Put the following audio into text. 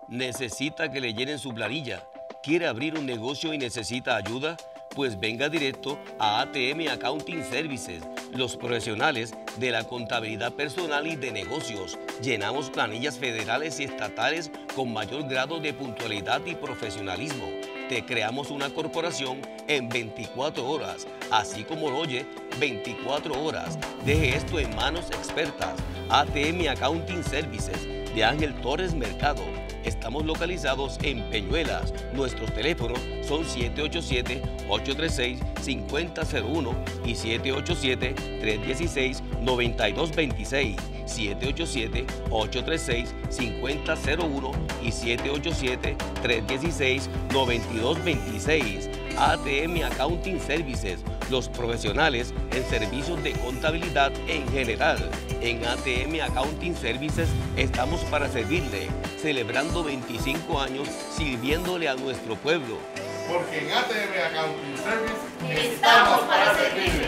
¿Necesita que le llenen su planilla? ¿Quiere abrir un negocio y necesita ayuda? Pues venga directo a ATM Accounting Services, los profesionales de la contabilidad personal y de negocios. Llenamos planillas federales y estatales con mayor grado de puntualidad y profesionalismo. Te creamos una corporación en 24 horas, así como lo oye, 24 horas. Deje esto en manos expertas. ATM Accounting Services de Ángel Torres Mercado. Estamos localizados en Peñuelas. Nuestros teléfonos son 787-836-5001 y 787-316-9226. 787-836-5001 y 787-316-9226. ATM Accounting Services, los profesionales en servicios de contabilidad en general. En ATM Accounting Services estamos para servirle, celebrando 25 años sirviéndole a nuestro pueblo. Porque en ATM Accounting Services estamos para servirle.